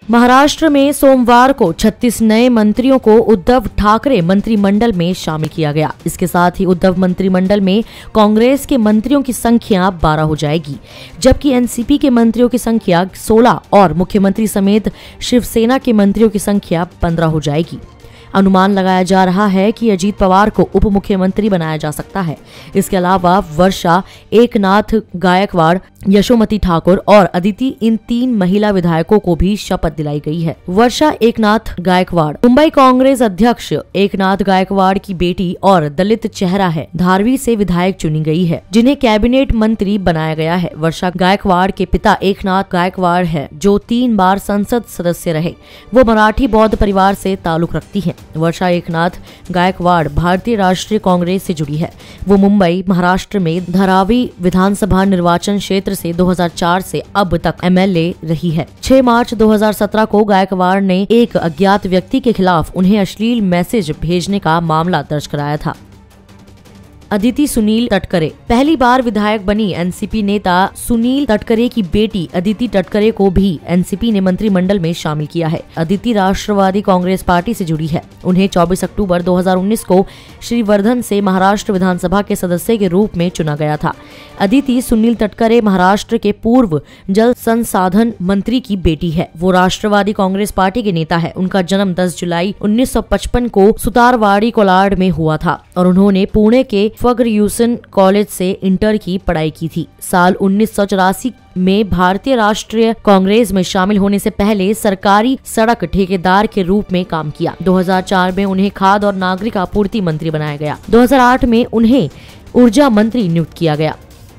महाराष्ट्र में सोमवार को 36 नए मंत्रियों को उद्धव ठाकरे मंत्रिमंडल में शामिल किया गया। इसके साथ ही उद्धव मंत्रिमंडल में कांग्रेस के मंत्रियों की संख्या 12 हो जाएगी, जबकि एनसीपी के मंत्रियों की संख्या 16 और मुख्यमंत्री समेत शिवसेना के मंत्रियों की संख्या 15 हो जाएगी। अनुमान लगाया जा रहा है कि अजीत पवार को उप मुख्यमंत्री बनाया जा सकता है। इसके अलावा वर्षा, एकनाथ गायकवाड़, यशोमती ठाकुर और अदिति, इन 3 महिला विधायकों को भी शपथ दिलाई गई है। वर्षा एकनाथ गायकवाड़ मुंबई कांग्रेस अध्यक्ष एकनाथ गायकवाड़ की बेटी और दलित चेहरा है। धारवी से विधायक चुनी गई है, जिन्हें कैबिनेट मंत्री बनाया गया है। वर्षा गायकवाड़ के पिता एकनाथ गायकवाड़ है, जो 3 बार संसद सदस्य रहे। वो मराठी बौद्ध परिवार से ताल्लुक रखती है। वर्षा एकनाथ गायकवाड़ भारतीय राष्ट्रीय कांग्रेस से जुड़ी है। वो मुंबई, महाराष्ट्र में धारावी विधानसभा निर्वाचन क्षेत्र से 2004 से अब तक एमएलए रही है। 6 मार्च 2017 को गायकवाड़ ने एक अज्ञात व्यक्ति के खिलाफ उन्हें अश्लील मैसेज भेजने का मामला दर्ज कराया था। अदिति सुनील तटकरे पहली बार विधायक बनी एनसीपी नेता सुनील तटकरे की बेटी अदिति तटकरे को भी एनसीपी ने मंत्रिमंडल में शामिल किया है। अदिति राष्ट्रवादी कांग्रेस पार्टी से जुड़ी है। उन्हें 24 अक्टूबर 2019 को श्रीवर्धन से महाराष्ट्र विधानसभा के सदस्य के रूप में चुना गया था। अदिति सुनील तटकरे महाराष्ट्र के पूर्व जल संसाधन मंत्री की बेटी है। वो राष्ट्रवादी कांग्रेस पार्टी के नेता है। उनका जन्म 10 जुलाई 1955 को सुतारवाड़ी कोलाड में हुआ था और उन्होंने पुणे के फर्ग्यूसन कॉलेज से इंटर की पढ़ाई की थी। साल 1984 में भारतीय राष्ट्रीय कांग्रेस में शामिल होने से पहले सरकारी सड़क ठेकेदार के रूप में काम किया। 2004 में उन्हें खाद्य और नागरिक आपूर्ति मंत्री बनाया गया। 2008 में उन्हें ऊर्जा मंत्री नियुक्त किया गया।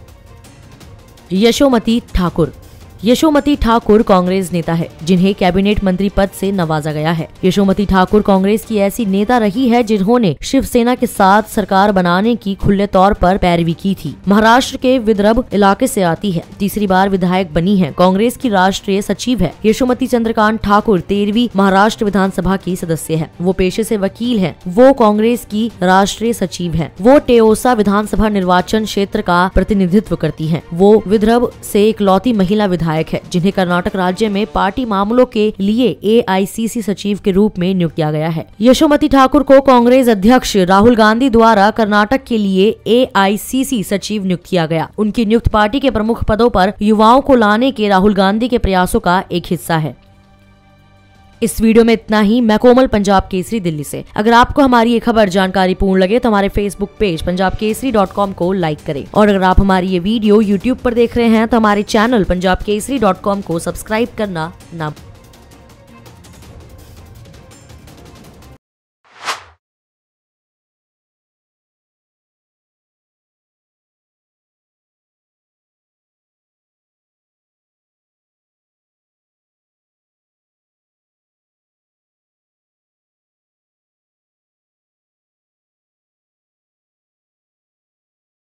यशोमती ठाकुर कांग्रेस नेता है, जिन्हें कैबिनेट मंत्री पद से नवाजा गया है। यशोमती ठाकुर कांग्रेस की ऐसी नेता रही है जिन्होंने शिवसेना के साथ सरकार बनाने की खुले तौर पर पैरवी की थी। महाराष्ट्र के विदर्भ इलाके से आती है। तीसरी बार विधायक बनी है। कांग्रेस की राष्ट्रीय सचिव है। यशोमती चंद्रकांत ठाकुर 13वीं महाराष्ट्र विधानसभा की सदस्य है। वो पेशे से वकील है। वो कांग्रेस की राष्ट्रीय सचिव है। वो टेओसा विधानसभा निर्वाचन क्षेत्र का प्रतिनिधित्व करती है। वो विदर्भ से इकलौती महिला विधायक है, जिन्हें कर्नाटक राज्य में पार्टी मामलों के लिए एआईसीसी सचिव के रूप में नियुक्त किया गया है। यशोमती ठाकुर को कांग्रेस अध्यक्ष राहुल गांधी द्वारा कर्नाटक के लिए एआईसीसी सचिव नियुक्त किया गया। उनकी नियुक्त पार्टी के प्रमुख पदों पर युवाओं को लाने के राहुल गांधी के प्रयासों का एक हिस्सा है। इस वीडियो में इतना ही। मैं कोमल, पंजाब केसरी, दिल्ली से। अगर आपको हमारी ये खबर जानकारी पूर्ण लगे तो हमारे फेसबुक पेज punjabkesari.com को लाइक करें, और अगर आप हमारी ये वीडियो यूट्यूब पर देख रहे हैं तो हमारे चैनल punjabkesari.com को सब्सक्राइब करना ना